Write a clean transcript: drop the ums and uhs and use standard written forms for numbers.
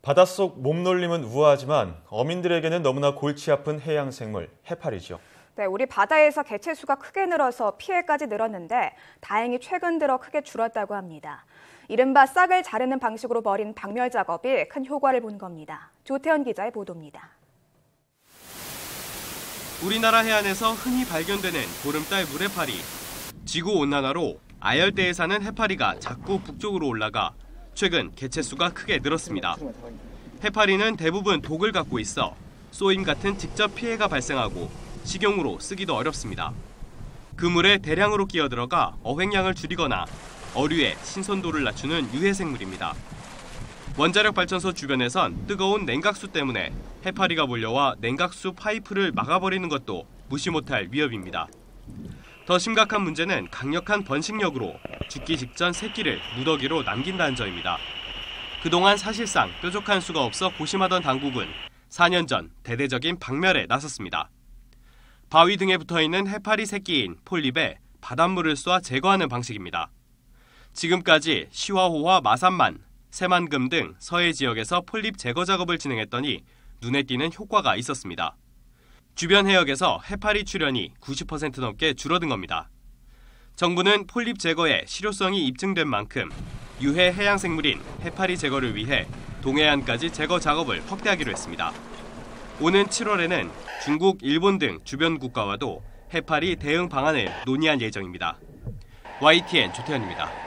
바닷속 몸놀림은 우아하지만 어민들에게는 너무나 골치 아픈 해양 생물, 해파리죠. 네, 우리 바다에서 개체 수가 크게 늘어서 피해까지 늘었는데 다행히 최근 들어 크게 줄었다고 합니다. 이른바 싹을 자르는 방식으로 벌인 박멸 작업이 큰 효과를 본 겁니다. 조태현 기자의 보도입니다. 우리나라 해안에서 흔히 발견되는 보름달 물해파리. 지구온난화로 아열대에 사는 해파리가 자꾸 북쪽으로 올라가 최근 개체 수가 크게 늘었습니다. 해파리는 대부분 독을 갖고 있어 쏘임 같은 직접 피해가 발생하고 식용으로 쓰기도 어렵습니다. 그물에 대량으로 끼어들어가 어획량을 줄이거나 어류의 신선도를 낮추는 유해생물입니다. 원자력 발전소 주변에선 뜨거운 냉각수 때문에 해파리가 몰려와 냉각수 파이프를 막아버리는 것도 무시 못할 위협입니다. 더 심각한 문제는 강력한 번식력으로 죽기 직전 새끼를 무더기로 남긴다는 점입니다. 그동안 사실상 뾰족한 수가 없어 고심하던 당국은 4년 전 대대적인 박멸에 나섰습니다. 바위 등에 붙어있는 해파리 새끼인 폴립에 바닷물을 쏴 제거하는 방식입니다. 지금까지 시화호와 마산만, 새만금 등 서해 지역에서 폴립 제거 작업을 진행했더니 눈에 띄는 효과가 있었습니다. 주변 해역에서 해파리 출현이 90% 넘게 줄어든 겁니다. 정부는 폴립 제거에 실효성이 입증된 만큼 유해 해양생물인 해파리 제거를 위해 동해안까지 제거 작업을 확대하기로 했습니다. 오는 7월에는 중국, 일본 등 주변 국가와도 해파리 대응 방안을 논의할 예정입니다. YTN 조태현입니다.